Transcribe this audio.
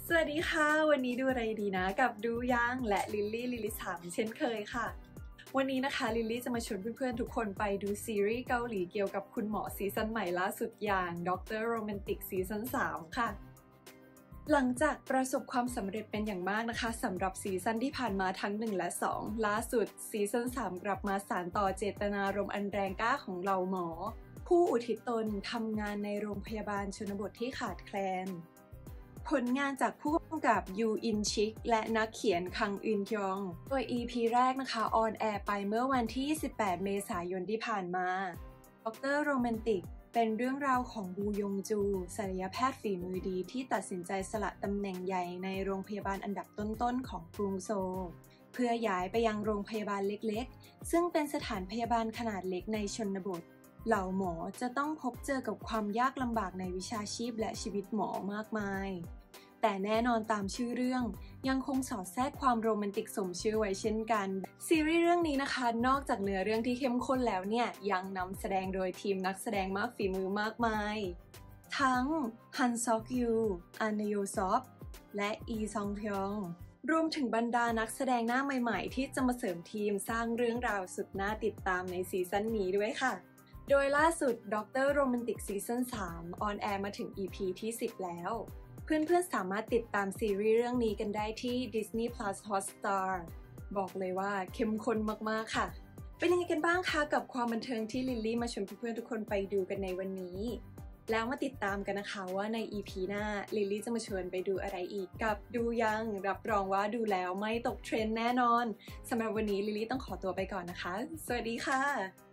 สวัสดีค่ะวันนี้ดูอะไรดีนะกับดูยังและลิลลี่ถามเช่นเคยค่ะวันนี้นะคะลิลลี่จะมาชวนเพื่อนๆทุกคนไปดูซีรีส์เกาหลีเกี่ยวกับคุณหมอซีซั่นใหม่ล่าสุดอย่างด็อกเตอร์โรแมนติกซีซั่น3ค่ะหลังจากประสบความสำเร็จเป็นอย่างมากนะคะสำหรับซีซั่นที่ผ่านมาทั้ง1และ2ล่าสุดซีซั่น3กลับมาสานต่อเจตนารมณ์อันแรงกล้าของเหล่าหมอผู้อุทิศตนทำงานในโรงพยาบาลชนบทที่ขาดแคลนผลงานจากผู้กำกับยูอินชิกและนักเขียนคังอึนยองโดย EP แรกนะคะออนแอร์ไปเมื่อวันที่28 เมษายนที่ผ่านมาด็อกเตอร์โรแมนติกเป็นเรื่องราวของบูยงจูศัลยแพทย์ฝีมือดีที่ตัดสินใจสละตำแหน่งใหญ่ในโรงพยาบาลอันดับต้นๆของกรุงโซลเพื่อย้ายไปยังโรงพยาบาลเล็กๆซึ่งเป็นสถานพยาบาลขนาดเล็กในชนบทเหล่าหมอจะต้องพบเจอกับความยากลำบากในวิชาชีพและชีวิตหมอมากมายแต่แน่นอนตามชื่อเรื่องยังคงสอดแทรกความโรแมนติกสมชื่อไว้เช่นกันซีรีส์เรื่องนี้นะคะนอกจากเนื้อเรื่องที่เข้มข้นแล้วเนี่ยยังนำแสดงโดยทีมนักแสดงมากฝีมือมากมายทั้งฮันซอกยูอันโยซอฟและอีซองพยองรวมถึงบรรดานักแสดงหน้าใหม่ๆที่จะมาเสริมทีมสร้างเรื่องราวสุดน่าติดตามในซีซั่นนี้ด้วยค่ะโดยล่าสุดด็อกเตอร์โรแมนติกซีซั่น3ออนแอร์มาถึง EP ที่10แล้วเพื่อนๆสามารถติดตามซีรีส์เรื่องนี้กันได้ที่ Disney Plus Hotstar บอกเลยว่าเข้มข้นมากๆค่ะเป็นยังไงกันบ้างคะกับความบันเทิงที่ลิลลี่มาชวนเพื่อนๆทุกคนไปดูกันในวันนี้แล้วมาติดตามกันนะคะว่าใน EP หน้าลิลลี่จะมาชวนไปดูอะไรอีกกับดูยังรับรองว่าดูแล้วไม่ตกเทรนด์แน่นอนสำหรับวันนี้ลิลลี่ต้องขอตัวไปก่อนนะคะสวัสดีค่ะ